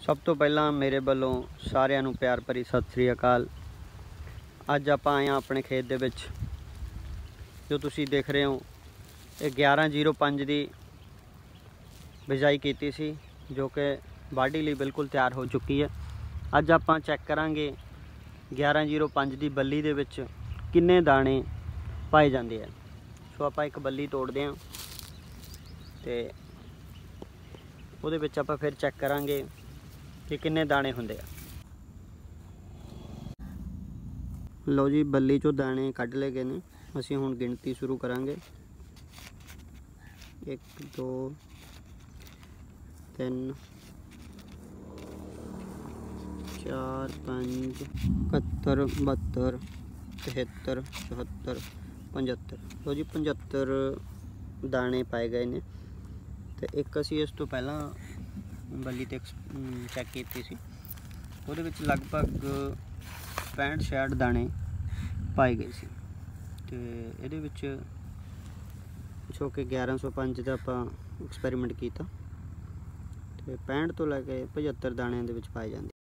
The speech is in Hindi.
सब तो पहला मेरे वालों सारिਆਂ ਨੂੰ प्यार भरी सत श्री अकाल। अज आप आए अपने खेत दे विच, जो तुसी देख रहे हो ये 1105 की बिजाई की सी, जो कि वाढ़ी लिए बिल्कुल तैयार हो चुकी है। अज आप चैक करांगे 1105 की बल्ली दे विच किन्ने दाने पाए जाते हैं। सो आप एक बल्ली तोड़ते हैं तो उहदे विच आपां फिर चैक करांगे कि किन्ने दाने होंदे आ। लो जी, बल्ली चो दाने कढ़ ले गए ने। असीं हुण गिणती शुरू करांगे। 1 2 3 4 5 71 72 73 74 75। लो जी, 75 दाने पाए गए ने। तो एक असीं इस तो पहला बल्ली ते चैक कीती सी, उहदे विच लगभग 65-66 दाने पाए गए सी। ते इहदे विच जो कि 1105 का आपां एक्सपैरीमेंट किया, तो 65 तो लैके 75 दाणियां दे विच पाए जांदे।